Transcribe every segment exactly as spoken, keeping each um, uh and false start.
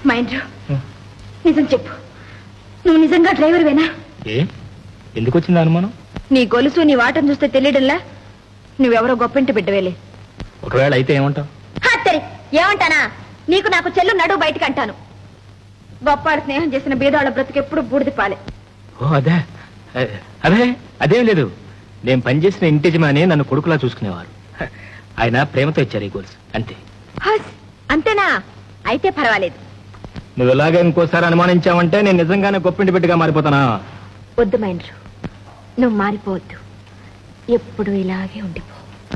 మహేంద్ర, నిజం చెప్పు, నువ్వు నిజంగా డ్రైవర్వేనా? ఏ ఎందుకు వచ్చింది అనుమానం? నీ గొలుసు నీ వాటం చూస్తే తెలియడంలా నువ్వెవరో గొప్పింటి బిడ్డవేలే. ఒకవేళ అయితే ఏమంటావు? సరే ఏమంటానా, నీకు నాకు చెల్లు నడువు బయటకు అంటాను. గొప్పాడు స్నేహం చేసిన బీదాళ్ళ బ్రతికెప్పుడు బూడిది పాలే. ఓ అదే అదే అదేం లేదు. నేను పనిచేసిన ఇంటి యజమాని నన్ను కొడుకులా చూసుకునేవారు. ఆయన ప్రేమతో ఇచ్చారు ఈ గొలుసు, అంతే. అంతేనా? అయితే పర్వాలేదు. నువ్వు ఇలాగే ఇంకోసారి అనుమానించావంటే నేను నిజంగానే గొప్పింటి బిడ్డగా మారిపోతానా? వద్దు మహేంద్ర, నువ్వు మారిపోవద్దు. ఎప్పుడు ఇలాగే ఉండిపో.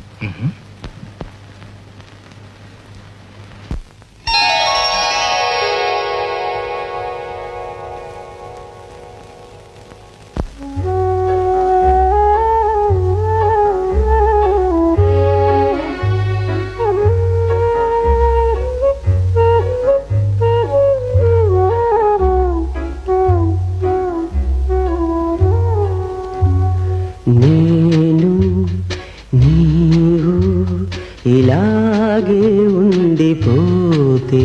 ఇలాగే ఉండిపోతే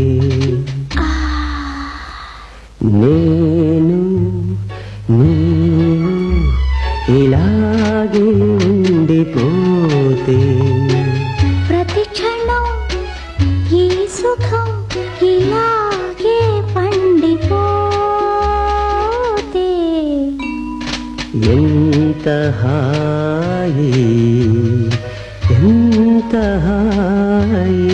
నేను నీవు ఇలాగే ఉండిపోతే ప్రతి క్షణం ఈ సుఖం ఇలాగే పండిపోతే ఎంత హాయి ఎంత హాయి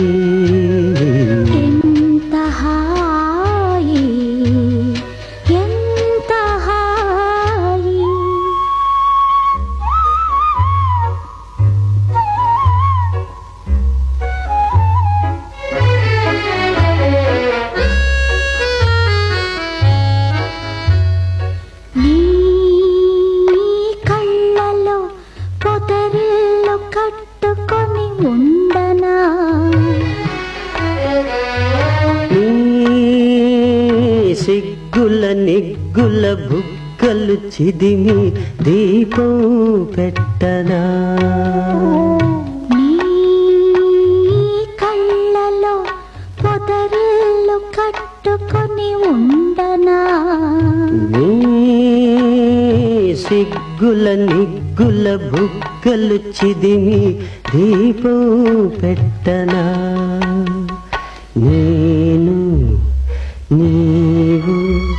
ఎంత హాయి ఎంత హాయి. నీ కళ్ళలో పొదరిల్లు కట్టుకొని ఉండనా, నీ సిగ్గుల నిగ్గుల బుగ్గలు చిదిమి దీపం పెట్టనా, నీ కళ్ళలో పొదరిల్లు కట్టుకొని ఉండనా, నీ సిగ్గుల నిగ్గుల బుగ్గలు చిదిమి దీపం పెట్టనా, నేను నీవు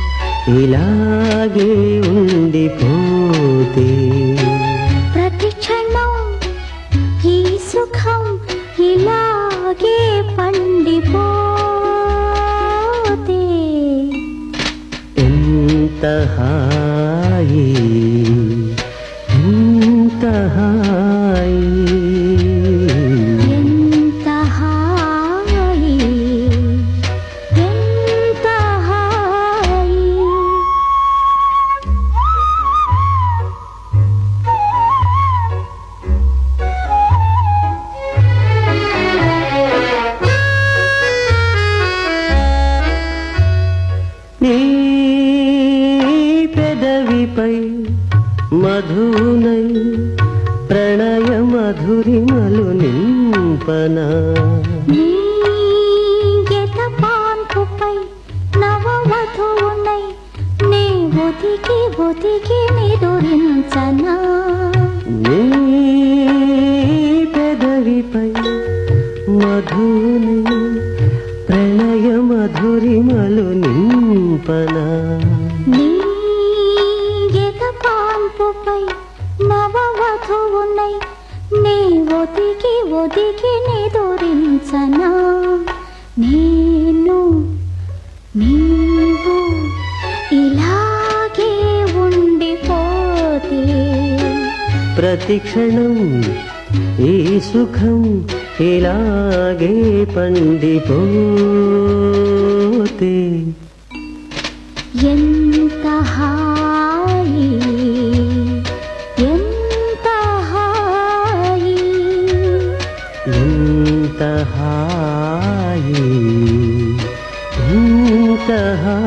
ఇలాగే ఉండిపోతే ప్రతి క్షణం ఈ సుఖం ఇలాగే పండిపోతే ఎంత హాయి ఎంత హాయి ఎంత హాయి ఎంత హాయి. నీ పెదవిపై మధునై ప్రణయ మధురిమలు నింపనా, నీ గెత పాన్పుపై నవవధువునై నే ఒదిగి ఒదిగి నిదురించనా, నీ పెదవిపై మధునై ప్రణయ మధురిమలు నింపనా, నీ గెత పాన్పుపై నవవధువునై నే ఒదిగి ఒదిగి నిదురించనా, నేను నీవు ఇలాగే ఉండిపోతే ప్రతి క్షణం ఈ సుఖం ఇలాగే పండిపోతే ఎంత హాయి ఎంత హాయి ఎంత హాయి ఎంత హాయి